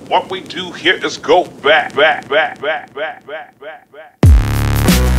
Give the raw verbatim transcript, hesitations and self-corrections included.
What we do here is go back, back, back, back, back, back, back, back.